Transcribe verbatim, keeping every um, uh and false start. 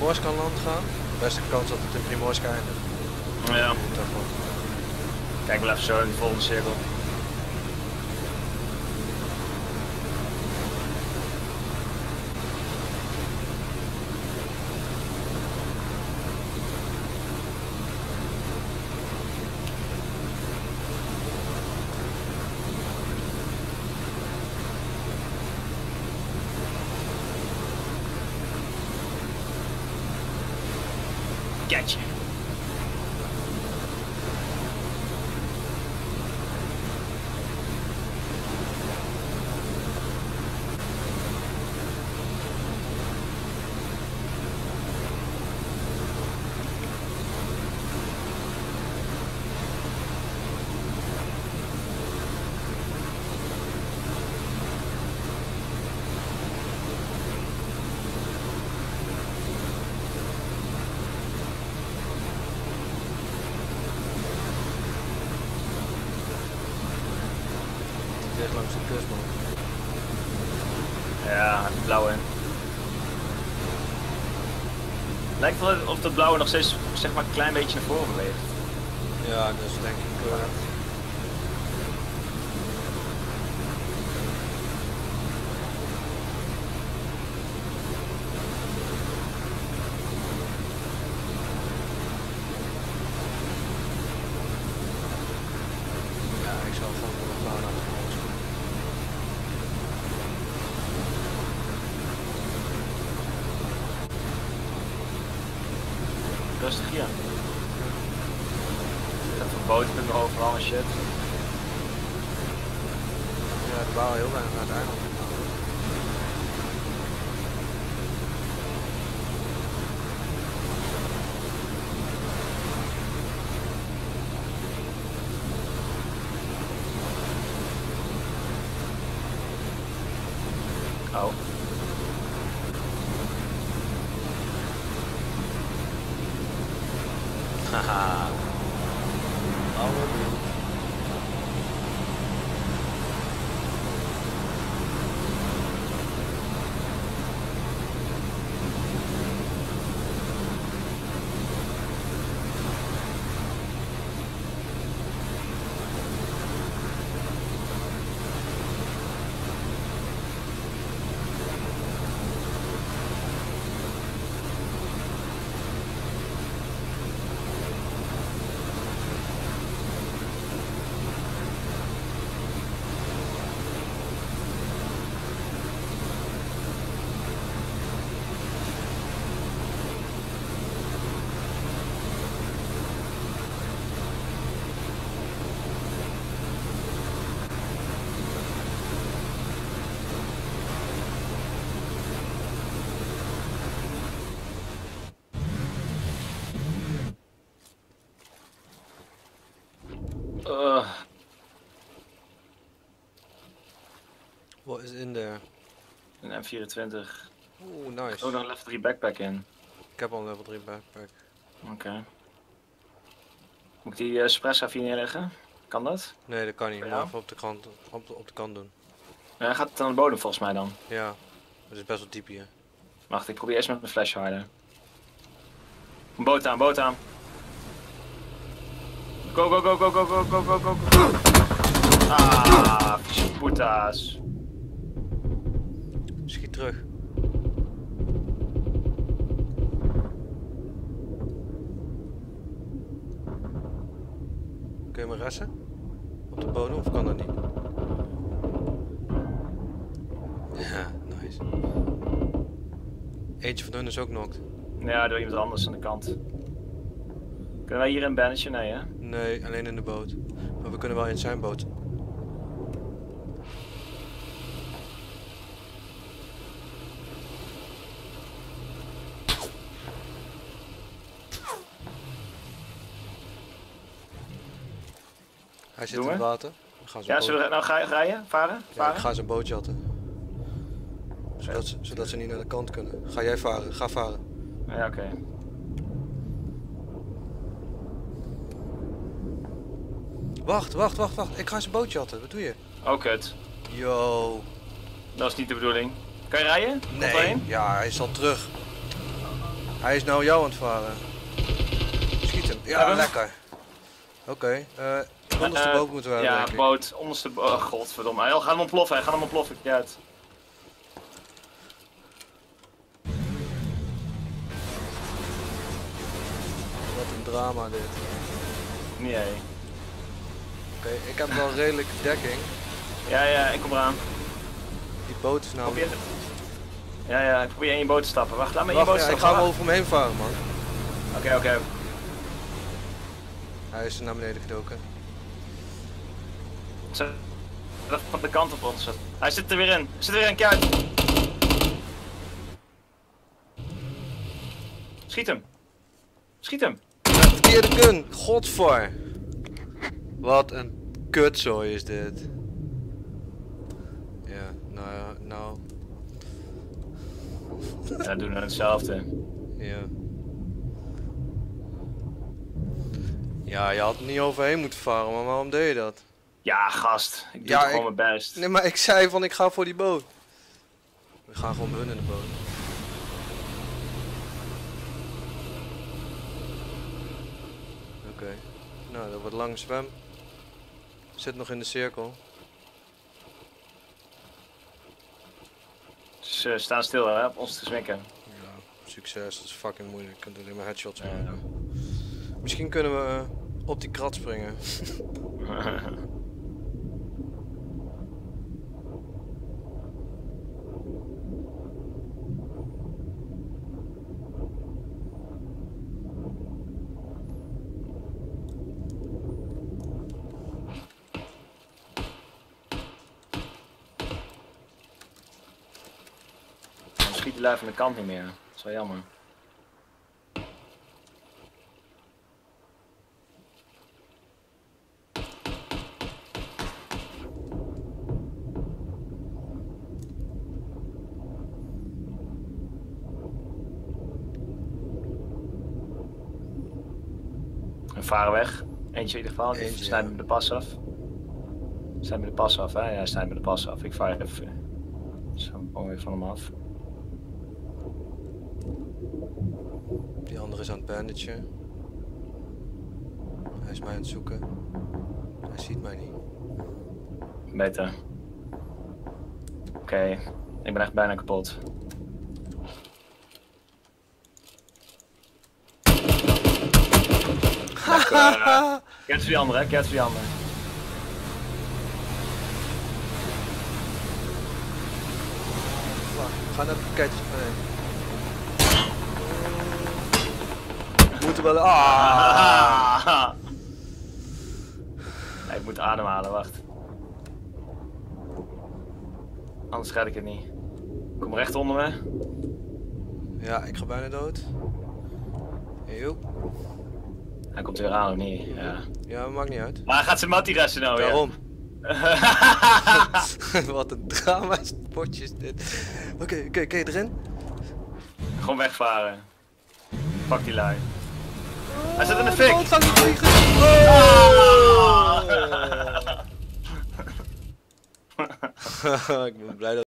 Primorsk aan land gaan. Beste kans dat het in Primorsk eindigt. Ja. Kijk wel even zo in de volgende cirkel. Catch. Langs de kust, man. Ja, het blauwe. Lijkt wel of dat blauwe nog steeds zeg maar een klein beetje naar voren beweegt. Ja, dus denk ik. Uh... Ja, ik zal gewoon voor de blauw naar de grond. Rustig hier. Dat verboden met me overal en shit. Ja, de bouwen heel weinig naar het eiland. Oh. Haha. Alle doen. Uh. What is in there? Een M vierentwintig. Oeh, nice. Ook nog een level drie backpack in. Ik heb al een level drie backpack. Oké. Okay. Moet ik die uh, suppressor even neerleggen? Kan dat? Nee, dat kan niet. Ja? Maar even op de kant, op de, op de kant doen. Ja, gaat het aan de bodem volgens mij dan? Ja, het is best wel diep hier. Wacht, ik probeer eerst met mijn flash harder. Boot aan, boot aan. Go, go, go, go, go, go, go, go, go, go. Ah, putas. Schiet terug. Kun je me ressen? Op de bodem of kan dat niet? Ja, nice. Eentje van hun is ook knocked. Ja, door iemand anders aan de kant. Kunnen wij hier een bandage? Nee, hè? Nee, alleen in de boot. Maar we kunnen wel in zijn boot. Hij zit Doen in het we? water. We gaan Ja, boot... zullen we nou ga rijden? Varen? Ja, Varen? ik ga zijn boot jatten. Zodat ze, zodat ze niet naar de kant kunnen. Ga jij varen? Ga varen. Ja, oké. Okay. Wacht, wacht, wacht, wacht. Ik ga zijn boot jatten. Wat doe je? Oh, kut. Yo. Dat is niet de bedoeling. Kan je rijden? Nee. Ja, hij is al terug. Hij is nou jou aan het varen. Schiet hem. Ja, Ja, lekker. Oké, okay, uh, ondersteboven uh, moeten we hebben, ja, denk ik. boot, ondersteboven. Oh, godverdomme. Hij gaat hem ontploffen, hij gaat hem ontploffen. Kijk uit. Wat een drama dit. Nee. Oké, okay, ik heb wel redelijk dekking. Ja, ja, ik kom eraan. Die boot is namelijk... Probeer... Ja, ja, ik probeer in je boot te stappen. Wacht, laat me in je Wacht, boot ja, stappen. ik ga hem over hem heen varen, man. Oké, okay, oké. Okay. Hij is naar beneden gedoken. Zet van de kant op ons. Hij zit er weer in. Hij zit er weer in, kijk. Schiet hem. Schiet hem. Verkeerde kun. Godver. Wat een kutzooi is dit. Ja, nou ja, nou. Ja, doen we hetzelfde. Ja. Ja, je had er niet overheen moeten varen, maar waarom deed je dat? Ja, gast. Ik doe Ja, gewoon ik... mijn best. Nee, maar ik zei van ik ga voor die boot. We gaan gewoon hun in de boot. Oké. Okay. Nou, dat wordt lang zwem. Zit nog in de cirkel. Ze staan stil, hè, op ons te smikken. Ja, succes. Dat is fucking moeilijk. Je kunt alleen maar headshots maken. Ja. Misschien kunnen we uh, op die krat springen. Dan schiet de lui van de kant niet meer. Dat is wel jammer. We varen weg. Eentje in ieder geval. Die Eentje, snijdt ja. me de pas af. Snijdt me de pas af, hè? Ja, snijdt me de pas af. Ik vaar even. Zo mooi van hem af. Die andere is aan het bandage. Hij is mij aan het zoeken. Hij ziet mij niet. Beter. Oké, okay. Ik ben echt bijna kapot. Lekker. Kijk voor die andere, hè? Kijk voor die andere. Fuck, ga naar het pakketje. Nee. We moeten wel... Ah! Ah. Ja, ik moet ademhalen, wacht. Anders red ik het niet. Kom recht onder me. Ja, ik ga bijna dood. Yo. Hij komt weer aan of niet? Ja. Ja, maakt niet uit. Maar hij gaat zijn mattie resten nou weer. Daarom. Wat een drama spotje is dit. Oké, okay, oké, okay, oké, okay, erin. Gewoon wegvaren. Pak die lui. Hij zit in de fik! Oh, gaat niet vliegen! Oh! Ik ben blij dat